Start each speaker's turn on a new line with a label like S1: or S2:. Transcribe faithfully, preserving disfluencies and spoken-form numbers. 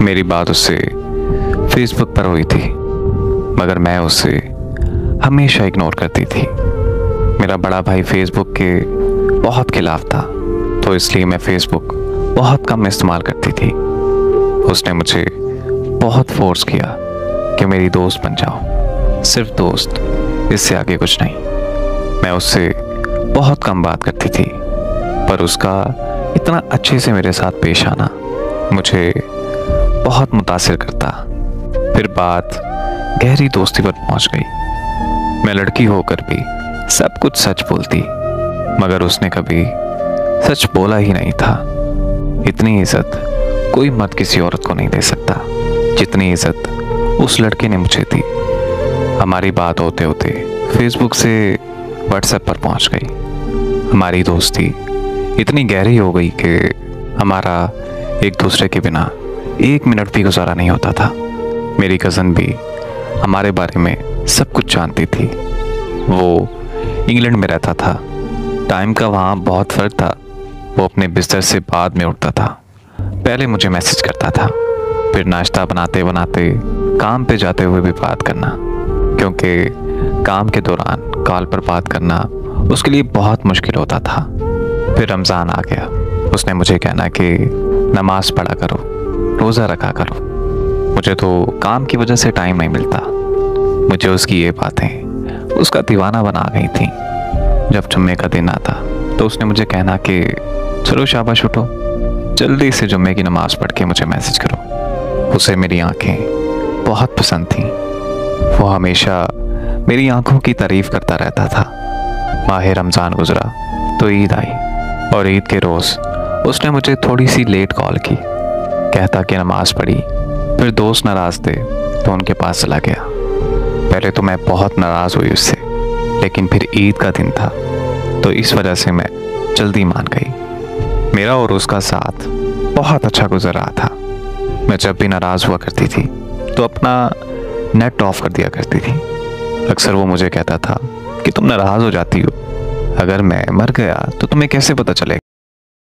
S1: मेरी बात उससे फेसबुक पर हुई थी, मगर मैं उसे हमेशा इग्नोर करती थी। मेरा बड़ा भाई फेसबुक के बहुत खिलाफ था, तो इसलिए मैं फेसबुक बहुत कम इस्तेमाल करती थी। उसने मुझे बहुत फोर्स किया कि मेरी दोस्त बन जाओ, सिर्फ दोस्त, इससे आगे कुछ नहीं। मैं उससे बहुत कम बात करती थी, पर उसका इतना अच्छे से मेरे साथ पेश आना मुझे बहुत मुतासिर करता। फिर बात गहरी दोस्ती पर पहुंच गई। मैं लड़की होकर भी सब कुछ सच बोलती, मगर उसने कभी सच बोला ही नहीं था। इतनी इज्जत कोई मर्द किसी औरत को नहीं दे सकता जितनी इज्जत उस लड़के ने मुझे दी। हमारी बात होते होते फेसबुक से व्हाट्सएप पर पहुंच गई। हमारी दोस्ती इतनी गहरी हो गई कि हमारा एक दूसरे के बिना एक मिनट भी गुजारा नहीं होता था। मेरी कज़न भी हमारे बारे में सब कुछ जानती थी। वो इंग्लैंड में रहता था, टाइम का वहाँ बहुत फ़र्क था। वो अपने बिस्तर से बाद में उठता था, पहले मुझे मैसेज करता था, फिर नाश्ता बनाते बनाते काम पे जाते हुए भी बात करना, क्योंकि काम के दौरान कॉल पर बात करना उसके लिए बहुत मुश्किल होता था। फिर रमज़ान आ गया। उसने मुझे कहना कि नमाज पढ़ा करो, रोज़ा रखा करो। मुझे तो काम की वजह से टाइम नहीं मिलता। मुझे उसकी ये बातें उसका दीवाना बना गई थी। जब जुम्मे का दिन आता तो उसने मुझे कहना कि चलो शाबाश उठो, जल्दी से जुम्मे की नमाज़ पढ़ के मुझे मैसेज करो। उसे मेरी आंखें बहुत पसंद थीं। वो हमेशा मेरी आंखों की तारीफ़ करता रहता था। माह रमज़ान गुज़रा तो ईद आई, और ईद के रोज़ उसने मुझे थोड़ी सी लेट कॉल की। कहता कि नमाज़ पढ़ी, फिर दोस्त नाराज़ थे तो उनके पास चला गया। पहले तो मैं बहुत नाराज़ हुई उससे, लेकिन फिर ईद का दिन था तो इस वजह से मैं जल्दी मान गई। मेरा और उसका साथ बहुत अच्छा गुजर रहा था। मैं जब भी नाराज़ हुआ करती थी तो अपना नेट ऑफ कर दिया करती थी। अक्सर वो मुझे कहता था कि तुम नाराज़ हो जाती हो, अगर मैं मर गया तो तुम्हें कैसे पता चलेगा।